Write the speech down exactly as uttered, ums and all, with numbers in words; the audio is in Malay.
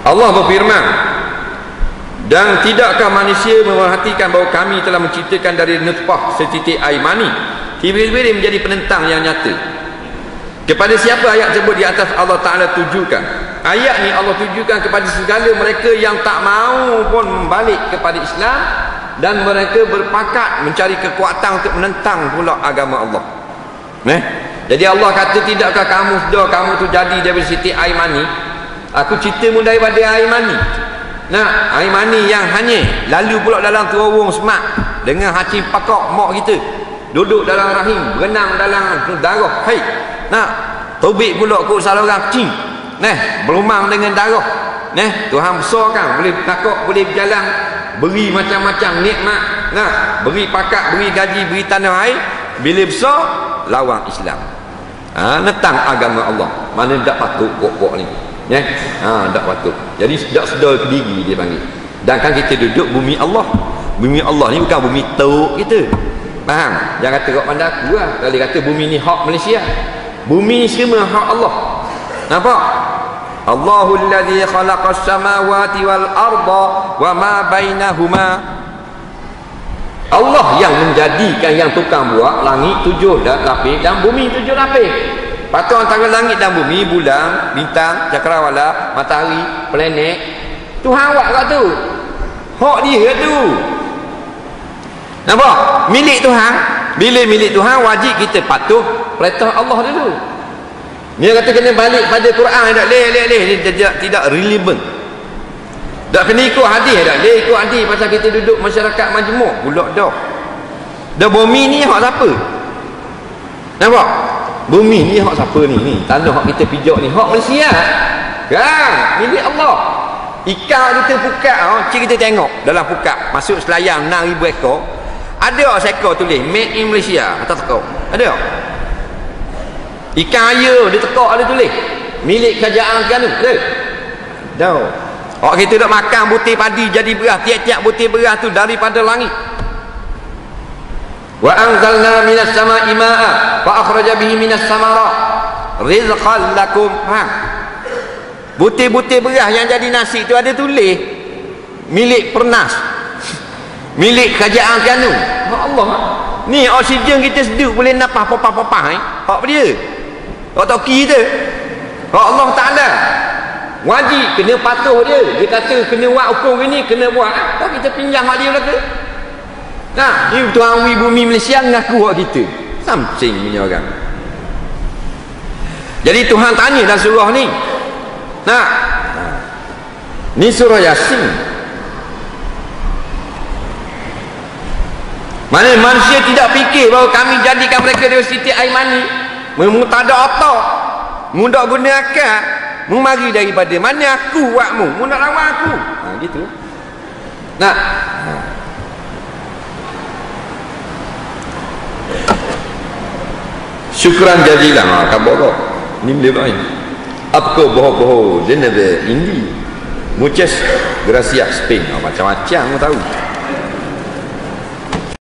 Allah berfirman, dan tidakkah manusia memerhatikan bahawa kami telah menciptakan dari nutfah setitik air mani, tiba-tiba dia menjadi penentang yang nyata. Kepada siapa ayat tersebut di atas Allah Ta'ala tujukan? Ayat ni Allah tujukan kepada segala mereka yang tak mau pun membalik kepada Islam, dan mereka berpakat mencari kekuatan untuk menentang pula agama Allah. Eh? Jadi Allah kata, tidakkah kamu sudah kamu tu jadi daripada setitik air mani? Aku ceritamu daripada air mani. Nah, air mani yang hanyir lalu pula dalam terowong semak dengan hacim pakok mak kita, duduk dalam rahim, berenang dalam darah haid. Nah, tobik pula kot salah orang kecil. Nah, berumang dengan darah. Nah, Tuhan besar kan, boleh takut, boleh berjalan, beri macam-macam nikmat. Nah, beri pakat, beri gaji, beri tanah air. Bila besar, lawan Islam. Ha, netang agama Allah. Mana tak patut pokok ni. Ya, ha, tak patut. Jadi tak sedar ke diri dia panggil. Dan kan kita duduk bumi Allah. Bumi Allah ni bukan bumi teruk kita. Faham? Jangan kata kat pandai aku lah. Kalau dia kata bumi ni hak Malaysia. Bumi ni semua hak Allah. Nampak? Allahul ladzi khalaqas samawati wal arda wa ma bainahuma. Allah yang menjadikan, yang tukang buat langit tujuh lapis dan bumi tujuh lapis. Patut antara langit dan bumi, bulan, bintang, cakrawala, matahari, planet, Tuhan buat kat tu. Hak dia tu. Nampak? Milik Tuhan. Bila milik Tuhan, wajib kita patuh perintah Allah dulu. Dia kata kena balik pada Quran, tak leh leh leh, dia tidak tidak relevant. Tak kena ikut hadis, tak leh ikut hadis pasal kita duduk masyarakat majmuk, pulak dah. Dah bumi ni hak siapa? Nampak? Bumi ni hak siapa ni? Ni tanah hak kita pijak ni hak Malaysia. Kan? Milik Allah. Ikan kita pukat, oh, cik kita tengok dalam pukat masuk selayang enam ribu ekor. Ada seekor tulis made in Malaysia atas tekok. Ada. Ikan air dia tekok ada tulis milik kerajaan kan tu. Ada. Dah. Hak kita dak makan butir padi jadi beras, tiap-tiap butir beras tu daripada langit. Wa anzalna minas sama'i ma'a fa akhraja bihi minas samarat rizqan lakum. Ha. Butir-butir beras yang jadi nasi tu ada tulis milik Pernas. Milik kerajaan Kanu. Ya Allah. Ni oksigen kita seduk boleh napas popah-popah eh. Hak dia. Hak toki kita. Hak Allah Taala. Wajib kena patuh dia. Dia kata kena buat hukum ini, kena buat. Tak kita pinjam hak dia belaka. Nah, ni tuan bumi Malaysia ngaku hak kita. Something punya orang. Jadi Tuhan tanya dalam surah ni. Nah. Ni surah Yasin. Mana manusia tidak fikir bahawa kami jadikan mereka dari setitik air mani. Mu tak ada otak. Mu tak guna akal. Mu mari daripada mana aku buatmu. Mu nak lawan aku. Ha, gitu. Nah. Ha. Syukran jazilan. Ha, khabar. Ni boleh baik. Apa bohong-bohong dia nak indi. Muchas gracias Spain. Ha, macam-macam mu tahu.